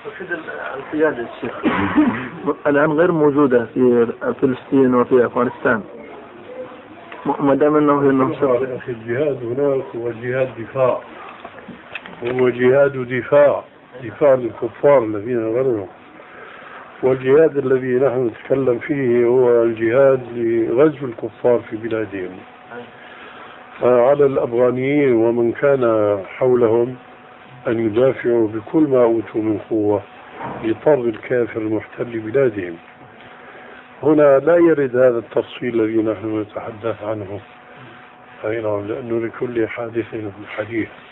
القيادة الشيخ الآن غير موجودة في فلسطين وفي أفغانستان، ما دام أنه أخي الجهاد هناك هو جهاد دفاع، هو جهاد دفاع للكفار الذين غلبوا، والجهاد الذي نحن نتكلم فيه هو الجهاد لغزو الكفار في بلادهم. فعلى الأفغانيين ومن كان حولهم أن يدافعوا بكل ما أوتوا من قوة لطرد الكافر المحتل بلادهم. هنا لا يرد هذا التفصيل الذي نحن نتحدث عنه، أي نعم، لأنه لكل حادث حديث.